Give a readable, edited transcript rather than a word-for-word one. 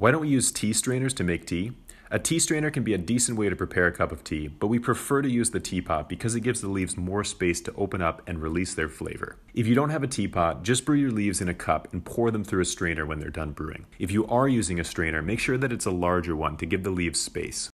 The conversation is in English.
Why don't we use tea strainers to make tea? A tea strainer can be a decent way to prepare a cup of tea, but we prefer to use the teapot because it gives the leaves more space to open up and release their flavor. If you don't have a teapot, just brew your leaves in a cup and pour them through a strainer when they're done brewing. If you are using a strainer, make sure that it's a larger one to give the leaves space.